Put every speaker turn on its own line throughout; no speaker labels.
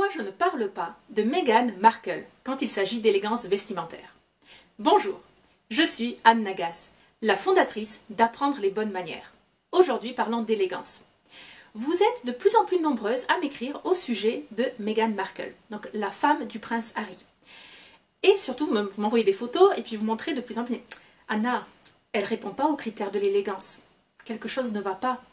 Pourquoi je ne parle pas de Meghan Markle quand il s'agit d'élégance vestimentaire? Bonjour, je suis Anne Nagas, la fondatrice d'Apprendre les bonnes manières. Aujourd'hui, parlons d'élégance. Vous êtes de plus en plus nombreuses à m'écrire au sujet de Meghan Markle, donc la femme du prince Harry. Et surtout, vous m'envoyez des photos et puis vous montrez de plus en plus. Anna, elle ne répond pas aux critères de l'élégance. Quelque chose ne va pas.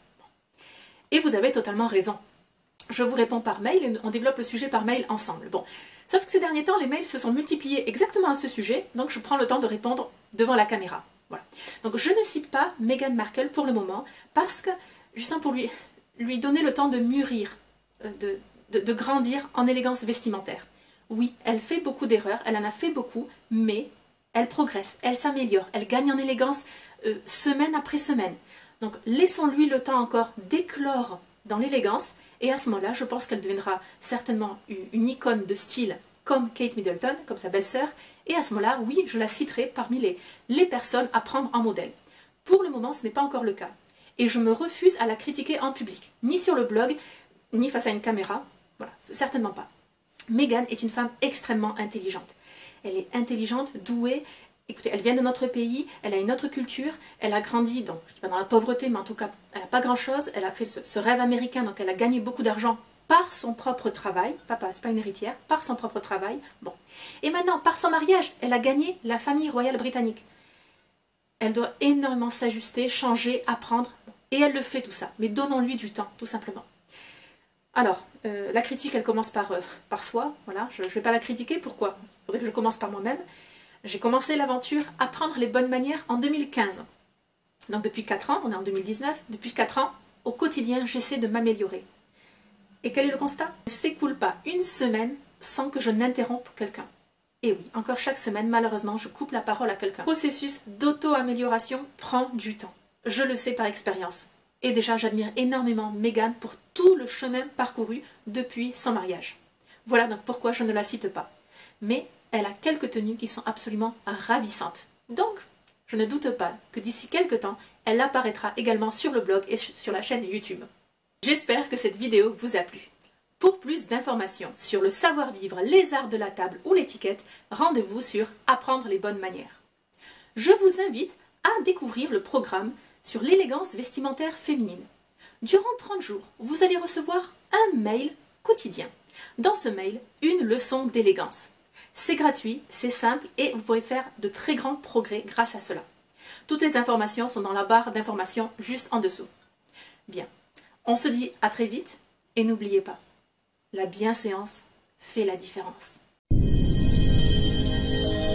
Et vous avez totalement raison. Je vous réponds par mail et on développe le sujet par mail ensemble. Bon, sauf que ces derniers temps, les mails se sont multipliés exactement à ce sujet, donc je prends le temps de répondre devant la caméra. Voilà. Donc je ne cite pas Meghan Markle pour le moment, parce que, justement pour lui donner le temps de mûrir, de grandir en élégance vestimentaire. Oui, elle fait beaucoup d'erreurs, elle en a fait beaucoup, mais elle progresse, elle s'améliore, elle gagne en élégance semaine après semaine. Donc laissons-lui le temps encore d'éclore dans l'élégance, et à ce moment-là, je pense qu'elle deviendra certainement une icône de style comme Kate Middleton, comme sa belle-sœur, et à ce moment-là, oui, je la citerai parmi les personnes à prendre en modèle. Pour le moment, ce n'est pas encore le cas. Et je me refuse à la critiquer en public, ni sur le blog, ni face à une caméra, voilà, certainement pas. Meghan est une femme extrêmement intelligente. Elle est intelligente, douée. Écoutez, elle vient de notre pays, elle a une autre culture, elle a grandi, donc je ne dis pas dans la pauvreté, mais en tout cas, elle n'a pas grand-chose, elle a fait ce rêve américain, donc elle a gagné beaucoup d'argent par son propre travail, papa, c'est pas une héritière, par son propre travail, bon. Et maintenant, par son mariage, elle a gagné la famille royale britannique. Elle doit énormément s'ajuster, changer, apprendre, et elle le fait tout ça, mais donnons-lui du temps, tout simplement. Alors, la critique, elle commence par soi, voilà, je ne vais pas la critiquer, pourquoi? Il faudrait que je commence par moi-même. J'ai commencé l'aventure Apprendre les bonnes manières en 2015. Donc depuis 4 ans, on est en 2019, depuis 4 ans, au quotidien, j'essaie de m'améliorer. Et quel est le constat? Il ne s'écoule pas une semaine sans que je n'interrompe quelqu'un. Et oui, encore chaque semaine, malheureusement, je coupe la parole à quelqu'un. Le processus d'auto-amélioration prend du temps. Je le sais par expérience. Et déjà, j'admire énormément Meghan pour tout le chemin parcouru depuis son mariage. Voilà donc pourquoi je ne la cite pas. Mais elle a quelques tenues qui sont absolument ravissantes. Donc, je ne doute pas que d'ici quelques temps, elle apparaîtra également sur le blog et sur la chaîne YouTube. J'espère que cette vidéo vous a plu. Pour plus d'informations sur le savoir-vivre, les arts de la table ou l'étiquette, rendez-vous sur Apprendre les bonnes manières. Je vous invite à découvrir le programme sur l'élégance vestimentaire féminine. Durant 30 jours, vous allez recevoir un mail quotidien. Dans ce mail, une leçon d'élégance. C'est gratuit, c'est simple et vous pourrez faire de très grands progrès grâce à cela. Toutes les informations sont dans la barre d'informations juste en dessous. Bien, on se dit à très vite et n'oubliez pas, la bienséance fait la différence.